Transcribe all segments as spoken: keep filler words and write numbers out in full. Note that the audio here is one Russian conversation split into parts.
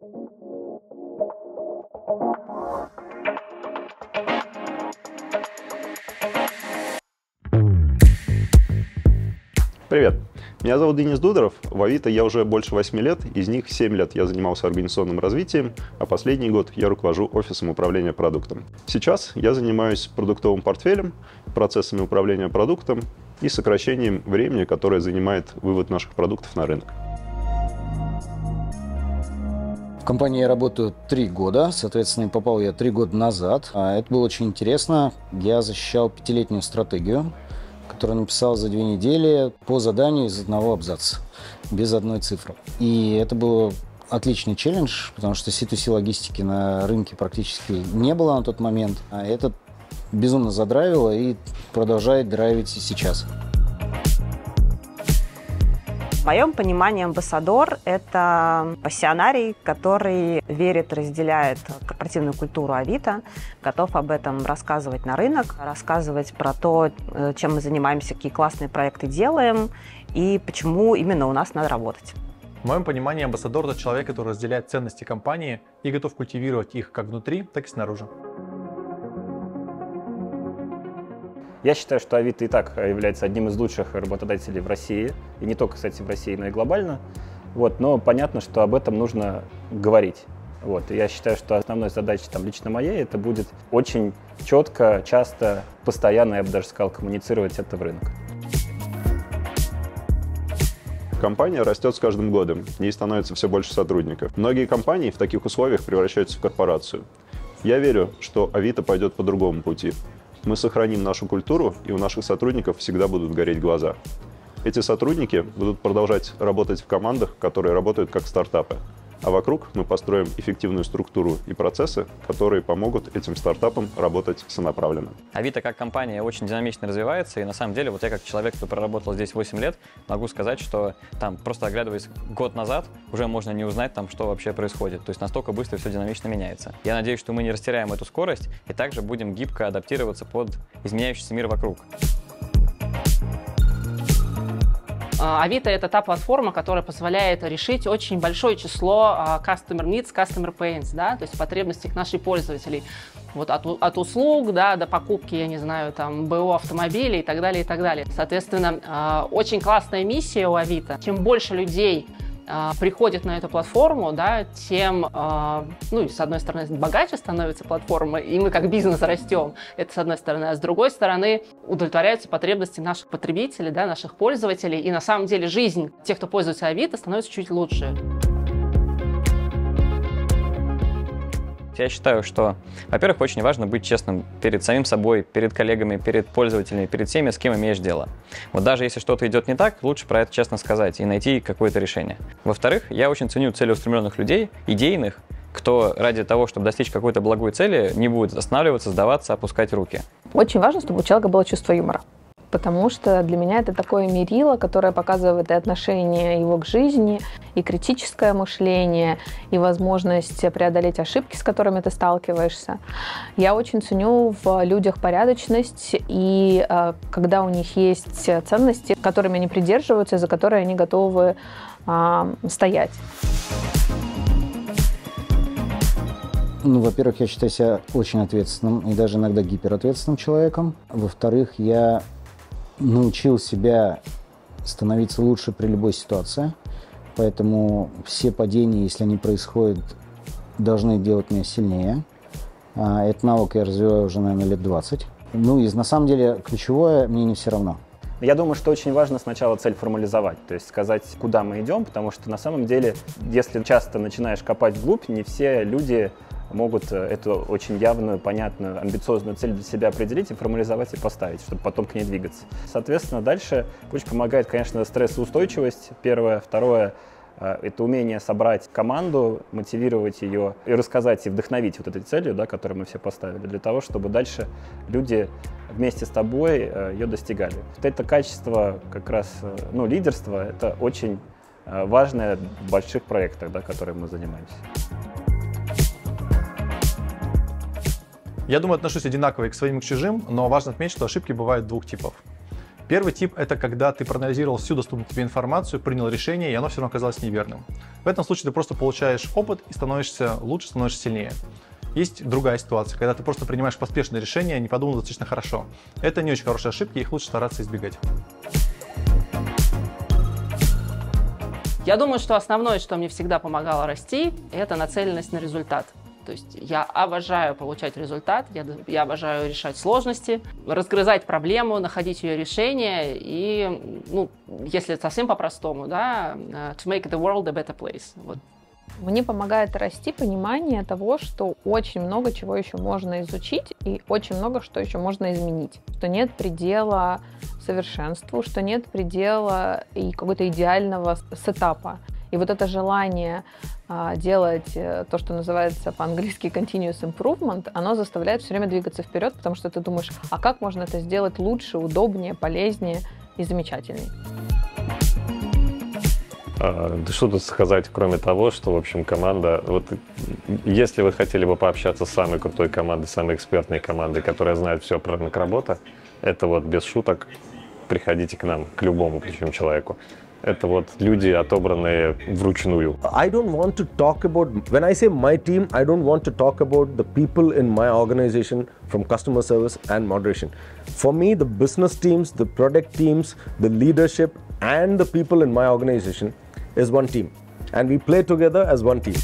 Привет, меня зовут Денис Дударов. В Авито я уже больше восьми лет, из них семь лет я занимался организационным развитием, а последний год я руковожу офисом управления продуктом. Сейчас я занимаюсь продуктовым портфелем, процессами управления продуктом и сокращением времени, которое занимает вывод наших продуктов на рынок. В компании я работаю три года, соответственно, попал я три года назад. Это было очень интересно. Я защищал пятилетнюю стратегию, которую написал за две недели по заданию из одного абзаца, без одной цифры. И это был отличный челлендж, потому что си ту си логистики на рынке практически не было на тот момент. А это безумно задрайвило и продолжает драйвить и сейчас. В моем понимании амбассадор – это пассионарий, который верит, разделяет корпоративную культуру Авито, готов об этом рассказывать на рынок, рассказывать про то, чем мы занимаемся, какие классные проекты делаем и почему именно у нас надо работать. В моем понимании амбассадор – это человек, который разделяет ценности компании и готов культивировать их как внутри, так и снаружи. Я считаю, что Авито и так является одним из лучших работодателей в России. И не только, кстати, в России, но и глобально. Вот, но понятно, что об этом нужно говорить. Вот, и я считаю, что основной задачей там, лично моей это будет очень четко, часто, постоянно, я бы даже сказал, коммуницировать это в рынок. Компания растет с каждым годом, в ней становится все больше сотрудников. Многие компании в таких условиях превращаются в корпорацию. Я верю, что Авито пойдет по другому пути. Мы сохраним нашу культуру, и у наших сотрудников всегда будут гореть глаза. Эти сотрудники будут продолжать работать в командах, которые работают как стартапы. А вокруг мы построим эффективную структуру и процессы, которые помогут этим стартапам работать сонаправленно. Авито как компания очень динамично развивается, и на самом деле вот я как человек, кто проработал здесь восемь лет, могу сказать, что там просто оглядываясь год назад, уже можно не узнать там, что вообще происходит. То есть настолько быстро все динамично меняется. Я надеюсь, что мы не растеряем эту скорость и также будем гибко адаптироваться под изменяющийся мир вокруг. Авито – это та платформа, которая позволяет решить очень большое число customer needs, customer pains, да, то есть потребностей наших пользователей. Вот от, от услуг, да, до покупки, я не знаю, там, БУ автомобилей и так далее, и так далее. Соответственно, очень классная миссия у Авито. Чем больше людей приходит на эту платформу, да, тем, ну, и с одной стороны, богаче становится платформа, и мы как бизнес растем, это с одной стороны, а с другой стороны, удовлетворяются потребности наших потребителей, да, наших пользователей, и на самом деле жизнь тех, кто пользуется Авито, становится чуть лучше. Я считаю, что, во-первых, очень важно быть честным перед самим собой, перед коллегами, перед пользователями, перед всеми, с кем имеешь дело. Вот даже если что-то идет не так, лучше про это честно сказать и найти какое-то решение. Во-вторых, я очень ценю целеустремленных людей, идейных, кто ради того, чтобы достичь какой-то благой цели, не будет останавливаться, сдаваться, опускать руки. Очень важно, чтобы у человека было чувство юмора. Потому что для меня это такое мерило, которое показывает и отношение его к жизни, и критическое мышление, и возможность преодолеть ошибки, с которыми ты сталкиваешься. Я очень ценю в людях порядочность, и э, когда у них есть ценности, которыми они придерживаются, и за которые они готовы э, стоять. Ну, во-первых, я считаю себя очень ответственным и даже иногда гиперответственным человеком. Во-вторых, я научил себя становиться лучше при любой ситуации, поэтому все падения, если они происходят, должны делать меня сильнее. Этот навык я развиваю уже, наверное, лет двадцать. Ну и на самом деле ключевое мне не все равно. Я думаю, что очень важно сначала цель формализовать, то есть сказать, куда мы идем, потому что на самом деле, если часто начинаешь копать вглубь, не все люди могут эту очень явную, понятную, амбициозную цель для себя определить и формализовать и поставить, чтобы потом к ней двигаться. Соответственно, дальше очень помогает, конечно, стрессоустойчивость, первое. Второе – это умение собрать команду, мотивировать ее и рассказать и вдохновить вот этой целью, да, которую мы все поставили, для того, чтобы дальше люди вместе с тобой ее достигали. Вот это качество как раз, ну, лидерства – это очень важное в больших проектах, да, которыми мы занимаемся. Я думаю, отношусь одинаково и к своим, и к чужим, но важно отметить, что ошибки бывают двух типов. Первый тип – это когда ты проанализировал всю доступную тебе информацию, принял решение, и оно все равно оказалось неверным. В этом случае ты просто получаешь опыт и становишься лучше, становишься сильнее. Есть другая ситуация, когда ты просто принимаешь поспешные решения, не подумав достаточно хорошо. Это не очень хорошие ошибки, их лучше стараться избегать. Я думаю, что основное, что мне всегда помогало расти, это нацеленность на результат. То есть я обожаю получать результат, я, я обожаю решать сложности, разгрызать проблему, находить ее решение и, ну, если совсем по-простому, да, to make the world a better place. Вот. Мне помогает расти понимание того, что очень много чего еще можно изучить и очень много что еще можно изменить. Что нет предела совершенству, что нет предела и какого-то идеального сетапа. И вот это желание а, делать то, что называется по-английски continuous improvement, оно заставляет все время двигаться вперед, потому что ты думаешь, а как можно это сделать лучше, удобнее, полезнее и замечательнее. Да что тут сказать, кроме того, что, в общем, команда, вот если вы хотели бы пообщаться с самой крутой командой, самой экспертной командой, которая знает все про рынок работы, это вот без шуток, приходите к нам, к любому причем человеку. Это вот люди, отобранные вручную. I don't want to talk about, when I say my team, I don't want to talk about the people in my organization from customer service and moderation. For me, the business teams, the product teams, the leadership and the people in my organization is one team. And we play together as one team.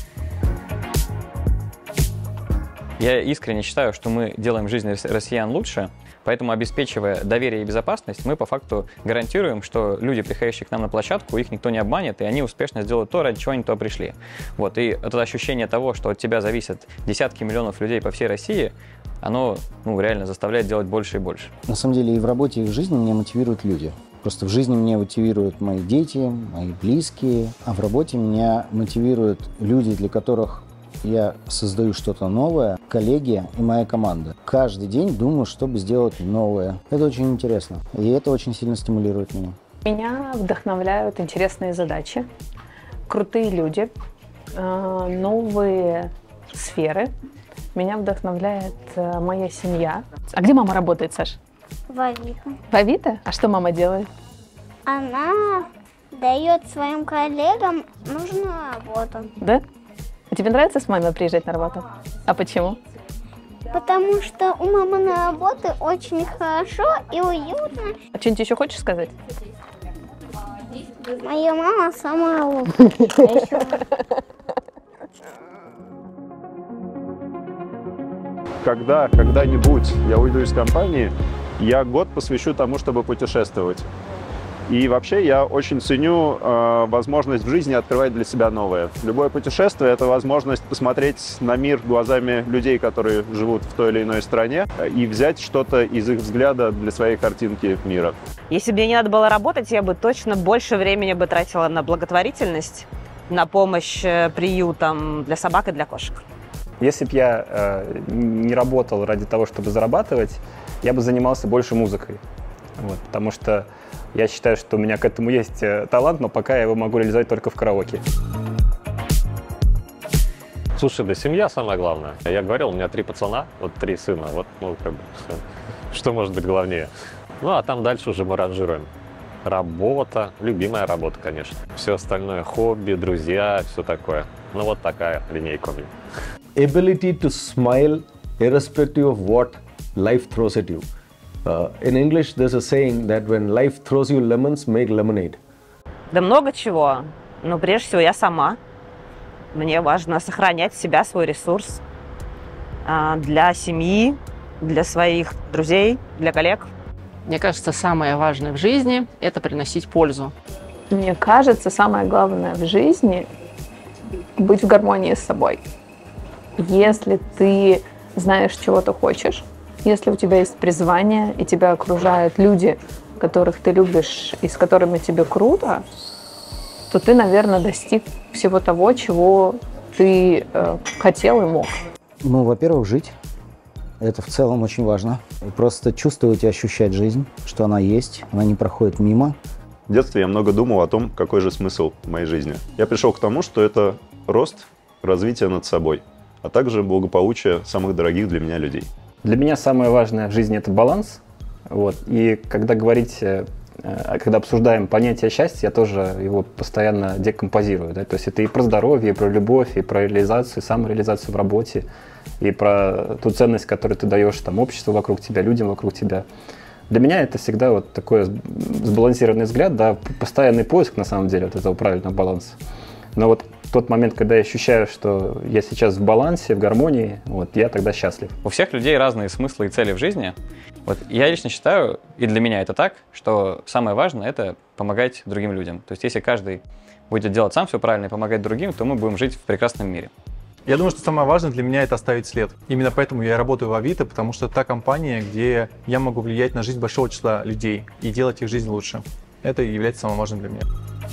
Я искренне считаю, что мы делаем жизнь россиян лучше, поэтому, обеспечивая доверие и безопасность, мы по факту гарантируем, что люди, приходящие к нам на площадку, их никто не обманет, и они успешно сделают то, ради чего они туда пришли. Вот, и это ощущение того, что от тебя зависят десятки миллионов людей по всей России, оно, ну, реально заставляет делать больше и больше. На самом деле и в работе, и в жизни меня мотивируют люди. Просто в жизни меня мотивируют мои дети, мои близкие, а в работе меня мотивируют люди, для которых я создаю что-то новое, коллеги и моя команда. Каждый день думаю, чтобы сделать новое. Это очень интересно, и это очень сильно стимулирует меня. Меня вдохновляют интересные задачи, крутые люди, новые сферы. Меня вдохновляет моя семья. А где мама работает, Саш? В Авито. В Авито? А что мама делает? Она дает своим коллегам нужную работу. Да? А тебе нравится с мамой приезжать на работу? А почему? Потому что у мамы на работе очень хорошо и уютно. А что-нибудь еще хочешь сказать? Моя мама самая лучшая. Когда когда-нибудь я уйду из компании, я год посвящу тому, чтобы путешествовать. И вообще я очень ценю э, возможность в жизни открывать для себя новое. Любое путешествие – это возможность посмотреть на мир глазами людей, которые живут в той или иной стране, и взять что-то из их взгляда для своей картинки мира. Если бы мне не надо было работать, я бы точно больше времени бы тратила на благотворительность, на помощь приютам для собак и для кошек. Если бы я э, не работал ради того, чтобы зарабатывать, я бы занимался больше музыкой. Вот, потому что я считаю, что у меня к этому есть талант, но пока я его могу реализовать только в караоке. Слушай, да семья самое главное. Я говорил, у меня три пацана, вот три сына, вот, ну, как бы, что может быть главнее? Ну, а там дальше уже мы ранжируем. Работа, любимая работа, конечно. Все остальное, хобби, друзья, все такое. Ну, вот такая линейка у меня. Ability to smile irrespective of what life throws at you. Uh, in English, there's a saying that when life throws you lemons, make lemonade. Да много чего, но прежде всего я сама. Мне важно сохранять себя, свой ресурс для семьи, для своих друзей, для коллег. Мне кажется, самое важное в жизни – это приносить пользу. Мне кажется, самое главное в жизни – быть в гармонии с собой. Если ты знаешь, чего ты хочешь, если у тебя есть призвание, и тебя окружают люди, которых ты любишь и с которыми тебе круто, то ты, наверное, достиг всего того, чего ты э, хотел и мог. Ну, во-первых, жить. Это в целом очень важно. Просто чувствовать и ощущать жизнь, что она есть, она не проходит мимо. В детстве я много думал о том, какой же смысл в моей жизни. Я пришел к тому, что это рост, развитие над собой, а также благополучие самых дорогих для меня людей. Для меня самое важное в жизни – это баланс. Вот. И когда говорить, э, когда обсуждаем понятие счастья, я тоже его постоянно декомпозирую. Да? То есть это и про здоровье, и про любовь, и про реализацию, самореализацию в работе, и про ту ценность, которую ты даешь там, обществу вокруг тебя, людям вокруг тебя. Для меня это всегда вот такой сбалансированный взгляд, да, постоянный поиск, на самом деле, вот этого правильного баланса. Но вот тот момент, когда я ощущаю, что я сейчас в балансе, в гармонии, вот, я тогда счастлив. У всех людей разные смыслы и цели в жизни. Вот я лично считаю, и для меня это так, что самое важное – это помогать другим людям. То есть если каждый будет делать сам все правильно и помогать другим, то мы будем жить в прекрасном мире. Я думаю, что самое важное для меня – это оставить след. Именно поэтому я работаю в Авито, потому что это та компания, где я могу влиять на жизнь большого числа людей и делать их жизнь лучше. Это и является самым важным для меня.